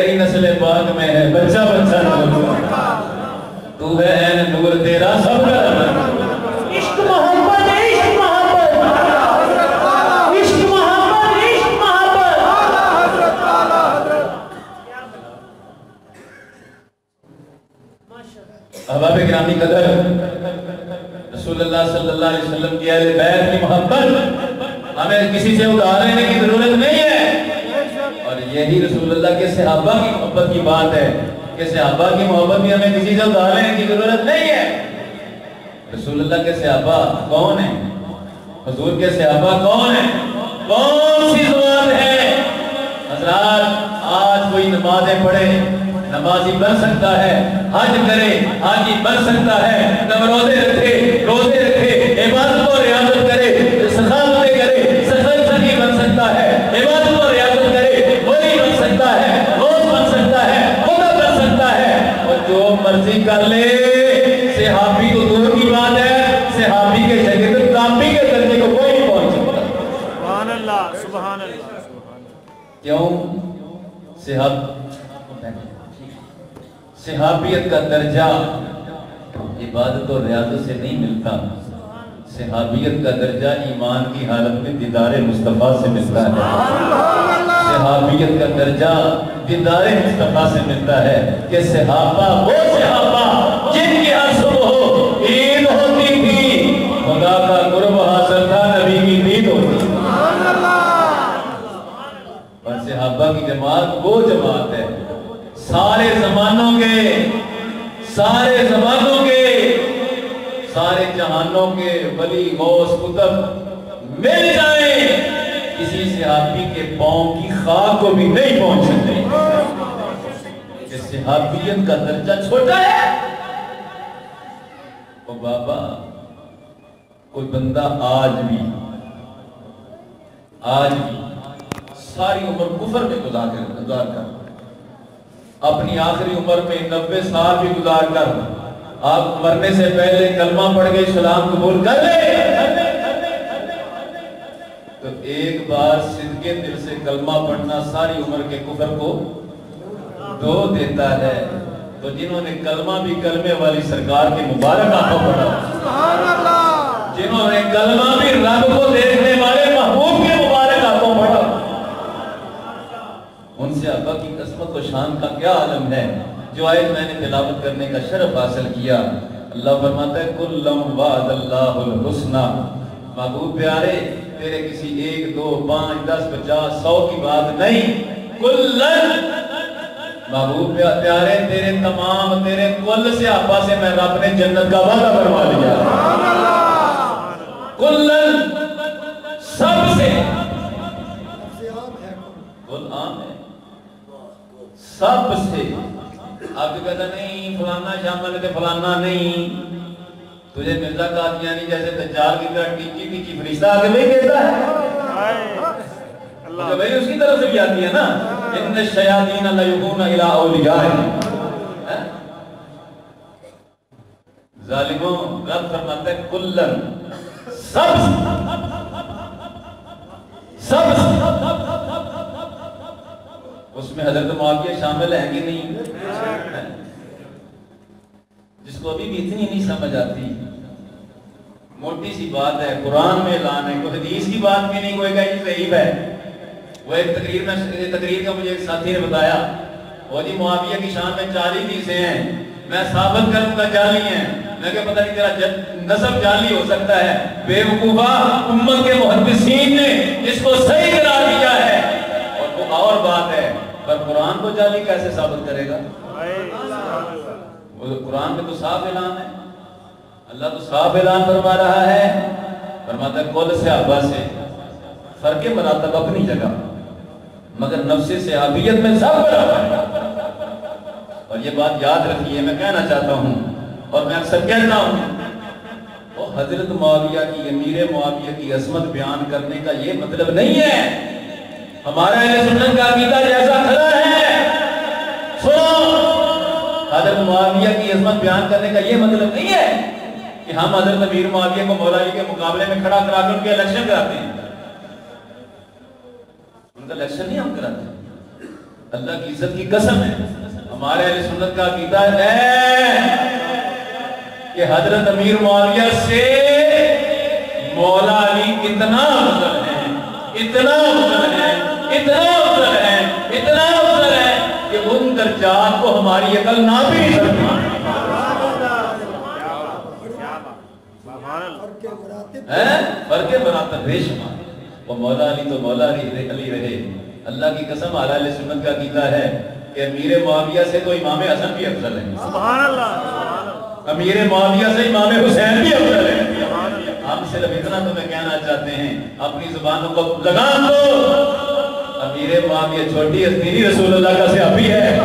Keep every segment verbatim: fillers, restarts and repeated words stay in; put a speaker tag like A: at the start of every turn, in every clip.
A: تیری نسل پاک میں ہے بچہ بچہ نور تو ہے این نور تیرا سب کا رحمت
B: عشق محبت عشق محبت عشق محبت عشق محبت
A: احباب گرامی قدر رسول اللہ صلی اللہ علیہ وسلم کی اہل بیت کی محبت ہمیں کسی سے ادھار لینے کی ضرورت نہیں ہے، اور یہی رسول اللہ کے صحابہ کی محبت کی بات ہے کہ صحابہ کی محبت بھی ہمیں کسی سے ادھار لینے کی ضرورت نہیں ہے۔ رسول اللہ کے صحابہ کون ہیں؟ حضور کے صحابہ کون ہیں؟ کون سی زبان ہے؟ حضرات آج کوئی نمازیں پڑھے نمازی بن سکتا ہے، حج کرے حاجی بن سکتا ہے، روزے رکھے روزے رکھے عبادت و ریاضت کرے سخاوتیں کرے سخی سخی بن سکتا ہے، عبادت و ریاضت کرے ولی بن سکتا ہے، روز بن سکتا ہے، خدا بن سکتا ہے، اور جو مرضی کر لے صحابی تو دور کی بات ہے، صحابی کے شاگرد تابعی کے درجے کو کوئی نہیں پہنچ سکتا۔
B: سبحان اللہ سبحان اللہ
A: کیوں؟ صحاب صحابیت کا درجہ عبادت اور ریاضت سے نہیں ملتا، صحابیت کا درجہ ایمان کی حالت میں دیدار مصطفیٰ سے ملتا ہے، صحابیت کا درجہ دیدار مصطفیٰ سے ملتا ہے کہ صحابہ وہ صحابہ جن کی ہر صبح عید ہوتی تھی، خدا کا قرب حاصل تھا، نبی کی دید ہوتی تھی، اور صحابہ کی جماعت وہ جماعت ہے سارے زمانوں کے سارے زمانوں کے سارے جہانوں کے ولی غوث قطب مل جائیں کسی صحابی کے پاؤں کی خاک کو بھی نہیں پہنچ سکتے کہ صحابیت کا درجہ چھوٹا ہے۔ او بابا کوئی بندہ آج بھی آج بھی ساری عمر کفر میں گزار کر گزار کر اپنی آخری عمر میں نوے سال بھی گزار کر آپ مرنے سے پہلے کلمہ پڑھ کے اسلام قبول کر لے تو ایک بار صدقے دل سے کلمہ پڑھنا ساری عمر کے کفر کو دھو دیتا ہے۔ تو جنہوں نے کلمہ بھی کلمے والی سرکار کے مبارک آنکھوں پڑھا، جنہوں نے کلمہ بھی رب کو دیکھنے والے محبوب کے مبارک آنکھوں پڑھا، ان سے ابا کی قسمت و شان کا کیا عالم ہے۔ جو آیت میں نے تلاوت کرنے کا شرف حاصل کیا، اللہ فرماتا ہے کُلًّا وعد اللہ الحسنى، محبوب پیارے تیرے کسی ایک دو پانچ دس پچاس سو کی بات نہیں، کُلًّا محبوب پیارے تیرے تمام تیرے کل سے آبا سے میں رب نے جنت کا وعدہ فرما لیا، کُلًّا سب سے، کل عام ہے سب سے۔ آپ کو کہتا نہیں فلانا شامل ہے فلانا نہیں، تجھے مرزا قادیانی جیسے دجال کی طرح ٹیچی ٹیچی فرشتہ آگے نہیں کہتا ہے، کہ بھئی اس کی طرف سے بھی آتی ہے نا، ان الشیاطین لیوحون الی اولیائہم، ظالموں رب فرماتا ہے کلن سب سب اس میں حضرت معاویہ شامل ہیں کہ نہیں؟ جس کو ابھی بھی اتنی نہیں سمجھ آتی، موٹی سی بات ہے، قرآن میں اعلان ہے، کوئی حدیث کی بات بھی نہیں، کوئی کہے کہ ضعیف ہے۔ وہ ایک تقریر میں تقریر کا مجھے ایک ساتھی نے بتایا، وہ جی معاویہ کی شان میں چالیس حدیثیں ہیں، میں ثابت کروں گا جعلی ہیں، میں کہ پتہ نہیں تیرا نسب جعلی ہو سکتا ہے، بے وقوفہ امت کے محدثین نے اس کو صحیح قرار دیا ہے، اور وہ اور بات ہے، پر قرآن کو جعلی کیسے ثابت کرے گا؟ وہ قرآن میں تو صاف اعلان ہے، اللہ تو صاف اعلان فرما رہا ہے، فرماتا ہے کل صحابہ سے فرق مراتب اپنی جگہ، مگر نفس صحابیت میں سب برابر ہے۔ اور یہ بات یاد رکھیے، میں کہنا چاہتا ہوں اور میں اکثر کہتا ہوں، وہ حضرت معاویہ کی امیر معاویہ کی عظمت بیان کرنے کا یہ مطلب نہیں ہے ہمارا اہل سنت کا عقیدہ جیسا کھڑا ہے، سنو، حضرت معاویہ کی عظمت بیان کرنے کا یہ مطلب نہیں ہے کہ ہم حضرت امیر معاویہ کو مولا علی کے مقابلے میں کھڑا کرا کر ان کے الیکشن کراتے ہیں، ان کا الیکشن نہیں ہم کراتے ہیں، اللہ کی عزت کی قسم ہے، ہمارے اہل سنت کا عقیدہ ہے کہ حضرت امیر معاویہ سے مولا علی اتنا افضل ہے، اتنا افضل ہے، اتنا افضل ہے، اتنا افضل ہے کہ ان درجات کو ہماری عقل نہ بھی نہیں سکتی۔ فرق مراتب بے شمار، وہ مولا علی تو مولا علی علی رہے۔ اللہ کی قسم اہل سنت کا عقیدہ ہے کہ امیر معاویہ سے تو امام حسن بھی افضل ہے،
B: سبحان اللہ،
A: امیر معاویہ سے امام حسین بھی افضل ہے۔ ہم صرف اتنا تمہیں کہنا چاہتے ہیں، اپنی زبانوں کو لگام دو، امیر معاویہ چھوٹی ہستی رسول اللہ کا صحابی ہے۔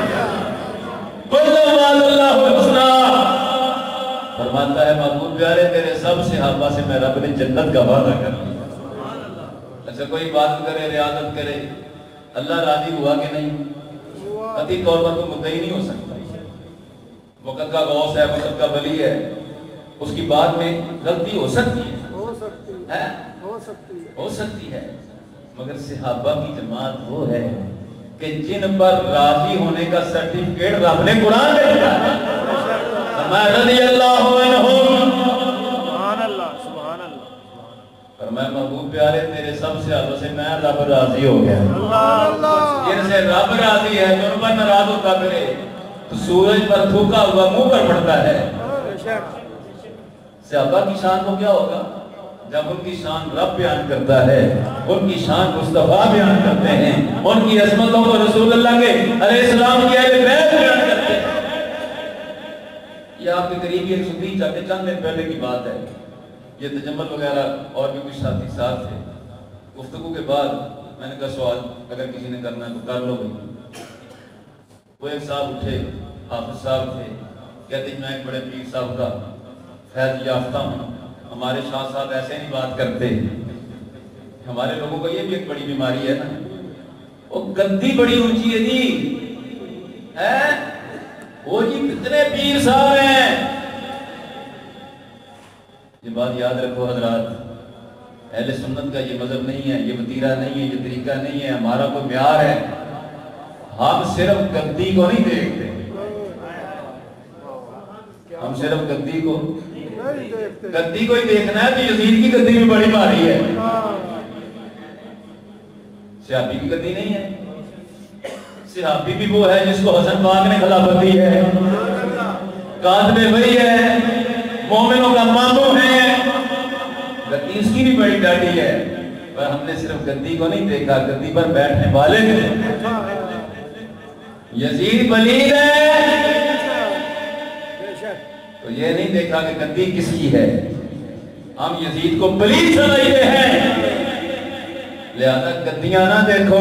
A: فرماتا ہے محبوب پیارے تیرے سب صحابہ سے میں رب نے جنت کا وعدہ کر لیا۔ اچھا کوئی بات کرے، ریاضت کرے، اللہ راضی ہوا کہ نہیں؟ قطعی طور پر تو مدعی نہیں ہو سکتا۔ وقت کا غوث ہے، وقت کا ولی ہے، اس کی بات میں غلطی ہو سکتی ہے، ہو سکتی ہے، مگر صحابہ کی جماعت وہ ہے کہ جن پر راضی ہونے کا سرٹیفکیٹ رب نے قرآن میں دیا ہے۔ فرمایا رضی اللہ عنہم،
B: سبحان اللہ، سبحان اللہ،
A: فرمایا محبوب پیارے تیرے سب صحابہ سے میں رب راضی ہو گیا۔ جن سے رب راضی ہے جو ان پر ناراض ہوتا پھرے تو سورج پر تھوکا ہوا منہ پر پڑتا ہے۔ صحابہ کی شان کو کیا ہوگا جب ان کی شان رب بیان کرتا ہے، ان کی شان مصطفیٰ بیان کرتے ہیں، ان کی عظمتوں کو رسول اللہ کے علیہ السلام کی اہل بیت بیان کرتے ہیں۔ یہ آپ کے قریبی ایک صدیق چاہتے چند دن پہلے کی بات ہے، یہ تجمل وغیرہ اور بھی کچھ ساتھی ساتھ تھے۔ گفتگو کے بعد میں نے کہا سوال اگر کسی نے کرنا ہے تو کر لو گئی۔ وہ ایک صاحب اٹھے، حافظ صاحب تھے، کہتے ہیں میں ایک بڑے پیر صاحب کا فیض یافتہ ہوں، ہمارے شاہ صاحب ایسے نہیں بات کرتے۔ ہمارے لوگوں کو یہ بھی ایک بڑی بیماری ہے نا، وہ گدی بڑی اونچی ہے جی، ہے وہ جی کتنے پیر صاحب ہیں۔ یہ بات یاد رکھو حضرات، اہل سنت کا یہ مذہب نہیں ہے، یہ وتیرہ نہیں ہے، یہ طریقہ نہیں ہے، ہمارا کوئی معیار ہے۔ ہم صرف گدی کو نہیں دیکھتے، ہم صرف گدی کو گدی کو ہی دیکھنا ہے کہ یزید کی گدی بھی بڑی بھاری ہے، صحابی کی گدی نہیں ہے۔ صحابی بھی وہ ہے جس کو حسن پاک نے خلافت دی ہے، کاتب وہی ہے، مومنوں کا ماموں ہے، گدی اس کی بھی بڑی ڈاڈی ہے، پر ہم نے صرف گدی کو نہیں دیکھا، گدی پر بیٹھنے والے تھے۔ یزید پلید ہے تو یہ نہیں دیکھا کہ گدی کس کی ہے، ہم یزید کو پلید سمجھتے ہیں، لہذا گدیاں نہ دیکھو،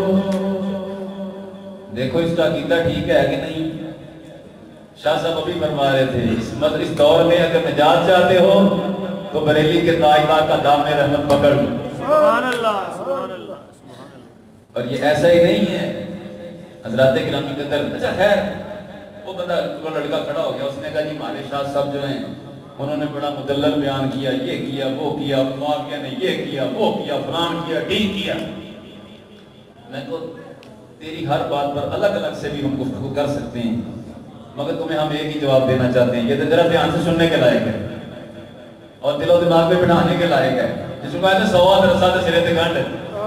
A: دیکھو اس کا عقیدہ ٹھیک ہے کہ نہیں۔ شاہ صاحب ابھی فرما رہے تھے اس اس دور میں اگر نجات چاہتے ہو تو بریلی کے تاجدار کا دامن رحمت پکڑ لو۔
B: سبحان اللہ، سبحان اللہ،
A: اور یہ ایسا ہی نہیں ہے حضرات گرامی قدر۔ اچھا خیر وہ بندہ وہ لڑکا کھڑا ہو گیا، اس نے کہا جی ہمارے شاہ صاحب جو ہیں انہوں نے بڑا مدلل بیان کیا، یہ کیا وہ کیا، معاویہ نے یہ کیا وہ کیا، فلان کیا ٹھیک کیا۔ میں تو تیری ہر بات پر الگ الگ سے بھی ہم گفتگو کر سکتے ہیں، مگر تمہیں ہم ایک ہی جواب دینا چاہتے ہیں، یہ تو ذرا دھیان سے سننے کے لائق ہے اور دل و دماغ پہ بٹھانے کے لائق ہے، جس کو کہتے ہیں سوا درسا تو سرے تے گنڈ۔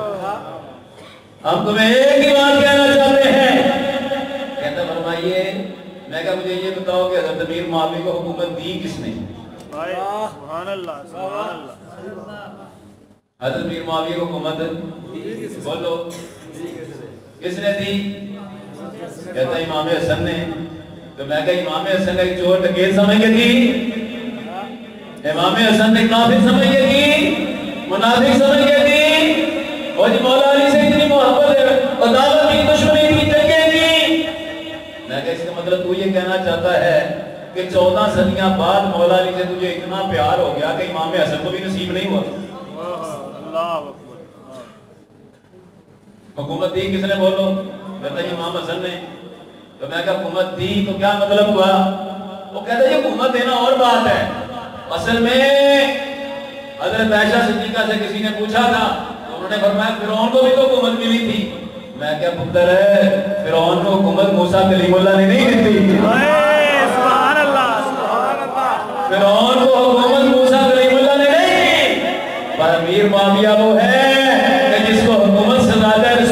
A: ہم تمہیں ایک ہی بات کہنا چاہتے ہیں، کہتا فرمائیے میں کہا مجھے یہ بتاؤ کہ حضرت امیر معاویہ کو حکومت دی کس نے؟
B: سبحان اللہ، سبحان اللہ،
A: حضرت امیر معاویہ کو حکومت بولو کس نے دی؟ کہتا امام حسن نے۔ تو میں کہا امام حسن نے چور ڈکیت سمجھ کے دی، امام حسن نے کافر سمجھ کے دی، منافق سمجھ کے دی، اور جی مولا علی سے اتنی محبت ہے اور دعوت کی دشمنی کی جنگیں کی۔ میں کہا اس کا مطلب تو یہ کہنا چاہتا ہے کہ چودہ صدیاں بعد مولا علی سے تجھے اتنا پیار ہو گیا کہ امام حسن کو بھی نصیب نہیں ہوا؟
B: اللہ اکبر۔
A: حکومت دی کس نے بولو؟ کہتا ہے امام حسن نے۔ تو میں کہا حکومت دی تو کیا مطلب ہوا؟ وہ کہتا ہے یہ حکومت دینا اور بات ہے، اصل میں حضرت عائشہ صدیقہ سے کسی نے پوچھا تھا تو انہوں نے فرمایا فرعون کو بھی تو حکومت ملی تھی، میں کیا پتر ہے فرعون کو حکومت موسیٰ کلیم اللہ نے نہیں دیتی
B: سبحان اللہ سبحان اللہ
A: فرعون کو حکومت موسیٰ کلیم اللہ نے نہیں دی پر امیر معاویہ وہ ہے کہ جس کو حکومت سے زیادہ